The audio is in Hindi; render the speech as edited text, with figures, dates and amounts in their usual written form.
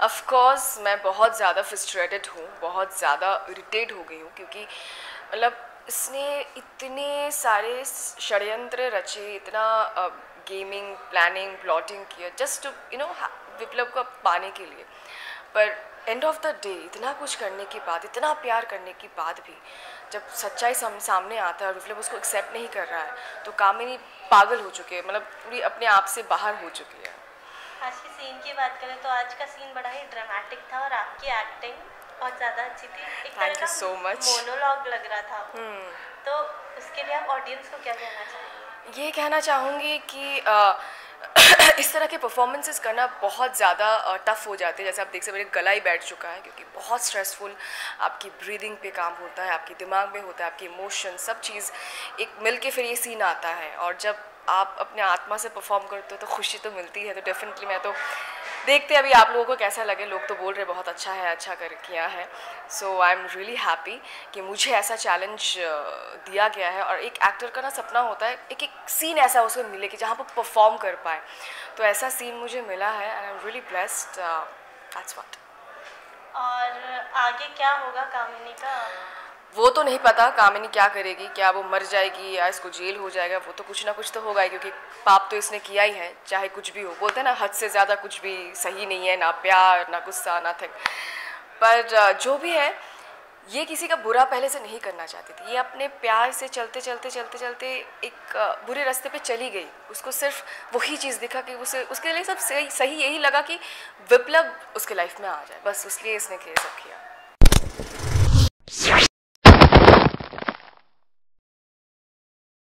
ऑफ कोर्स मैं बहुत ज़्यादा फ्रस्ट्रेटेड हूँ, बहुत ज़्यादा इरिटेट हो गई हूँ, क्योंकि मतलब इसने इतने सारे षड्यंत्र रचे, इतना गेमिंग प्लानिंग प्लॉटिंग किया जस्ट टू विप्लव को पाने के लिए। पर एंड ऑफ द डे इतना कुछ करने के बाद, इतना प्यार करने के बाद भी जब सच्चाई सामने आता है और विप्लव उसको एक्सेप्ट नहीं कर रहा है, तो कामिनी पागल हो चुकी है, मतलब पूरी अपने आप से बाहर हो चुकी है। आज के सीन की बात करें तो आज का सीन बड़ा ही ड्रामेटिक था और आपकी एक्टिंग बहुत ज़्यादा अच्छी थी। एक तरह का so मोनोलॉग लग रहा था। तो उसके लिए आप ऑडियंस को क्या कहना चाहेंगे? ये कहना चाहूँगी कि इस तरह के परफॉर्मेंसेस करना बहुत ज़्यादा टफ़ हो जाते हैं। जैसे आप देख सकते मेरे गला ही बैठ चुका है, क्योंकि बहुत स्ट्रेसफुल आपकी ब्रीदिंग पे काम होता है, आपके दिमाग में होता है, आपके इमोशन सब चीज़ एक मिल के फिर ये सीन आता है। और जब आप अपने आत्मा से परफॉर्म करते हो तो खुशी तो मिलती है। तो डेफिनेटली मैं तो देखते अभी आप लोगों को कैसा लगे, लोग तो बोल रहे बहुत अच्छा है, अच्छा कर किया है। So I am really happy कि मुझे ऐसा चैलेंज दिया गया है। और एक एक्टर का ना सपना होता है एक एक सीन ऐसा उसको मिले कि जहाँ पर परफॉर्म कर पाए, तो ऐसा सीन मुझे मिला है and I am really blessed. That's what. और आगे क्या होगा कामिनी का? वो तो नहीं पता कामिनी क्या करेगी, क्या वो मर जाएगी या इसको जेल हो जाएगा, वो तो कुछ ना कुछ तो होगा ही, क्योंकि पाप तो इसने किया ही है। चाहे कुछ भी हो, बोलते हैं ना हद से ज़्यादा कुछ भी सही नहीं है, ना प्यार ना गुस्सा ना थिंग। पर जो भी है, ये किसी का बुरा पहले से नहीं करना चाहती थी। ये अपने प्यार से चलते चलते चलते चलते एक बुरे रास्ते पे चली गई। उसको सिर्फ वही चीज़ दिखा कि उसे उसके लिए सब सही यही लगा कि विप्लव उसके लाइफ में आ जाए, बस उसलिए इसने ये सब किया।